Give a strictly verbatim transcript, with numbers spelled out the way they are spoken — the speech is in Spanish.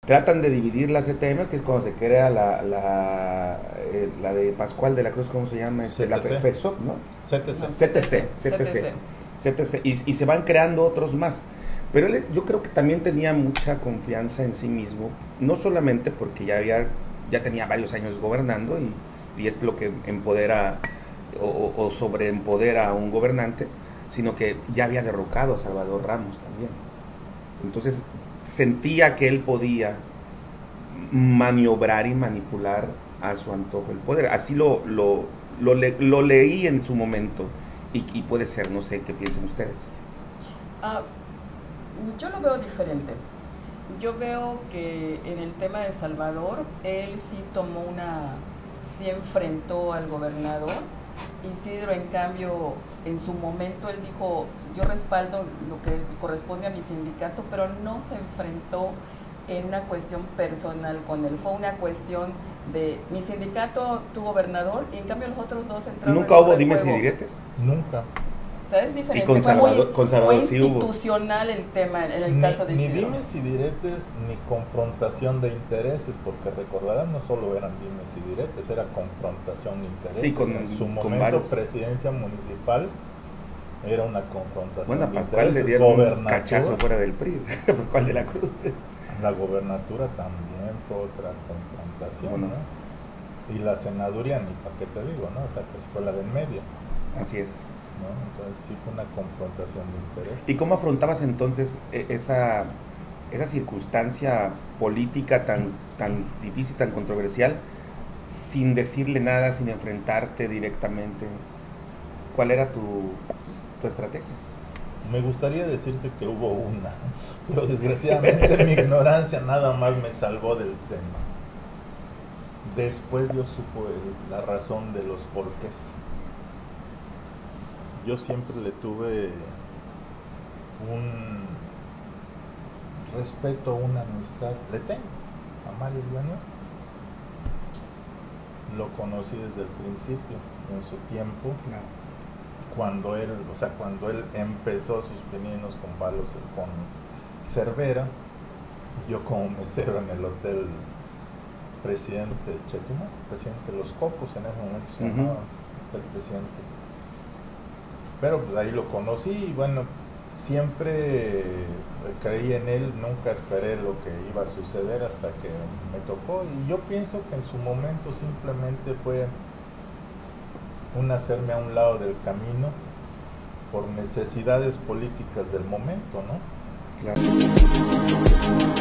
Tratan de dividir la C T M, que es cuando se crea la, la, eh, la de Pascual de la Cruz, ¿cómo se llama? Este, la FESOP, ¿no? C T C. No, C T C, C T C, C T C, y, y se van creando otros más. Pero él, yo creo que también tenía mucha confianza en sí mismo, no solamente porque ya había, ya tenía varios años gobernando y, y es lo que empodera o, o sobreempodera a un gobernante, sino que ya había derrocado a Salvador Ramos también. Entonces sentía que él podía maniobrar y manipular a su antojo el poder. Así lo, lo, lo, le, lo leí en su momento y, y puede ser, no sé qué piensan ustedes. Ah, yo lo veo diferente. Yo veo que en el tema de Salvador, él sí tomó una, sí enfrentó al gobernador. Isidro, en cambio, en su momento él dijo, yo respaldo lo que corresponde a mi sindicato, pero no se enfrentó en una cuestión personal con él. Fue una cuestión de mi sindicato, tu gobernador, y en cambio los otros dos entraron. ¿Nunca hubo dimes y diretes? Nunca. O sea, es diferente. Y con Salvador, muy, con Salvador fue sí institucional hubo. el tema en el ni, caso de Isidro. Ni dimes y diretes, ni confrontación de intereses, porque recordarán, no solo eran dimes y diretes, era confrontación de intereses. Sí, con, en su con momento, varios. Presidencia municipal era una confrontación bueno, de Pascual intereses. le dieron un cachazo fuera del P R I, Pascual de la Cruz. La gobernatura también fue otra confrontación, bueno, ¿no? Y la senaduría, ni para qué te digo, ¿no? O sea, que fue la del medio. Así es. ¿No? Entonces sí fue una confrontación de intereses. ¿Y cómo afrontabas entonces esa, esa circunstancia política tan, tan difícil, tan controversial, sin decirle nada, sin enfrentarte directamente? ¿Cuál era tu, tu estrategia? Me gustaría decirte que hubo una, pero desgraciadamente mi ignorancia nada más me salvó del tema. Después yo supo el, la razón de los porqués. Yo siempre le tuve un respeto, una amistad, le tengo a Mario Villanueva. Lo conocí desde el principio, en su tiempo, claro. cuando él, o sea, cuando él empezó sus pininos con palos con Cervera, y yo como mesero en el hotel Presidente Chetumal, Presidente de los Cocos, en ese momento se llamaba uh-huh. Hotel Presidente. Pero pues ahí lo conocí y bueno, siempre creí en él, nunca esperé lo que iba a suceder hasta que me tocó y yo pienso que en su momento simplemente fue un hacerme a un lado del camino por necesidades políticas del momento, ¿no? Claro.